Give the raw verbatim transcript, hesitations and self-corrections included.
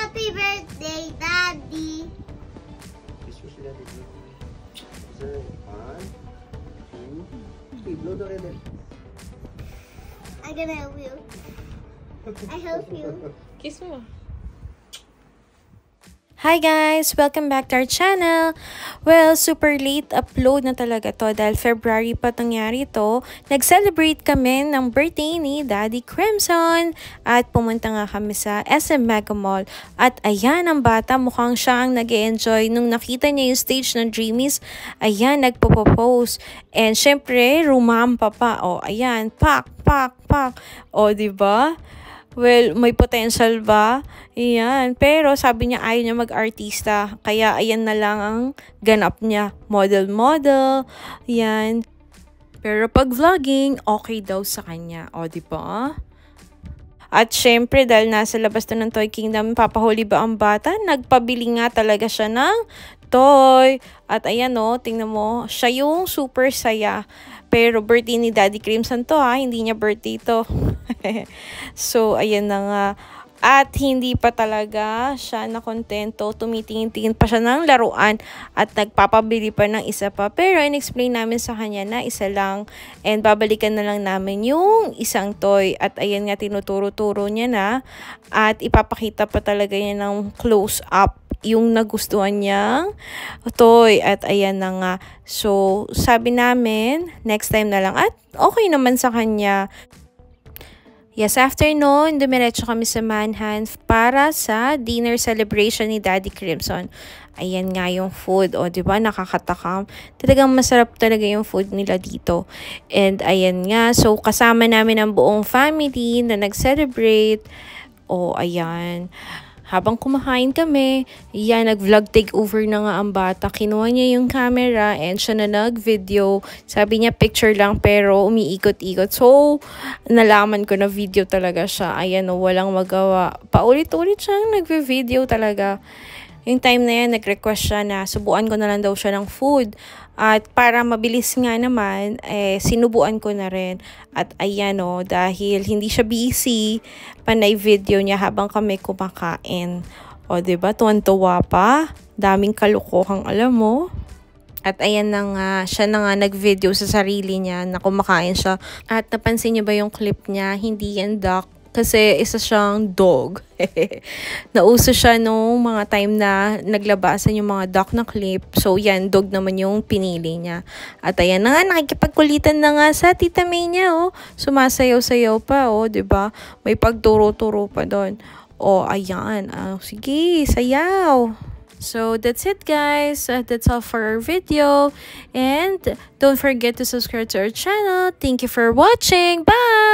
Happy birthday, Daddy. Kiss mo si Daddy. Sir, one, two, three. Blow the candle. I'm gonna help you. I help you. Kiss mo. Hi guys! Welcome back to our channel! Well, super late upload na talaga to dahil February pa nangyari to. Nag-celebrate kami ng birthday ni Daddy Crimson at pumunta nga kami sa S M Mega Mall. At ayan, ang bata mukhang siya ang nag-enjoy nung nakita niya yung stage ng Dreamies. Ayan, nagpo-pose. And syempre, rumampa pa. O, ayan, pak, pak, pak. O, diba? Well, may potential ba? Ayan. Pero sabi niya ayaw niya mag-artista. Kaya ayan na lang ang ganap niya. Model-model. Ayan. Pero pag vlogging, okay daw sa kanya. O, diba? At syempre, dahil nasa labas na ng Toy Kingdom, papahuli ba ang bata? Nagpabili nga talaga siya ng toy. At ayan o, tingnan mo, siya yung super saya. Pero birthday ni Daddy Crimson to ha, hindi niya birthday to. So, ayan na nga. At hindi pa talaga siya nakontento. Tumitingin-tingin pa siya ng laruan at nagpapabili pa ng isa pa. Pero in-explain namin sa kanya na isa lang. And babalikan na lang namin yung isang toy. At ayan nga, tinuturo-turo niya na. At ipapakita pa talaga niya ng close-up yung nagustuhan niyang toy. At ayan na nga. So, sabi namin, next time na lang. At okay naman sa kanya. Yes, after noon, dumiretso kami sa Manhunt para sa dinner celebration ni Daddy Crimson. Ayan nga yung food. O, diba? Nakakatakam. Talagang masarap talaga yung food nila dito. And ayan nga. So, kasama namin ang buong family na nag-celebrate. O, ayan. Habang kumakain kami, yan, nag-vlog takeover na nga ang bata. Kinuha niya yung camera and siya na nag-video. Sabi niya picture lang pero umiikot-ikot. So, nalaman ko na video talaga siya. Ayan o, walang magawa. Paulit-ulit siyang nag-video talaga. Yung time na yan, nag-request siya na subuan ko na lang daw siya ng food. At para mabilis nga naman, eh, sinubuan ko na rin. At ayan o, dahil hindi siya busy, panay video niya habang kami kumakain. O, diba? Tuwan-tuwa pa. Daming kalukuhang alam mo. At ayan na nga, siya na nga nag-video sa sarili niya na kumakain siya. At napansin niyo ba yung clip niya? Hindi yan duck. Kasi isa siyang dog. Nauso siya nung mga time na naglabasan yung mga duck na clip. So, yan, dog naman yung pinili niya. At ayan na nga, nakikipagkulitan na nga sa tita May niya, oh. Sumasayaw-sayaw pa, oh, diba? May pagturo-turo pa doon. Oh, ayan. Ah, sige, sayaw. So, that's it guys. Uh, that's all for our video. And don't forget to subscribe to our channel. Thank you for watching. Bye!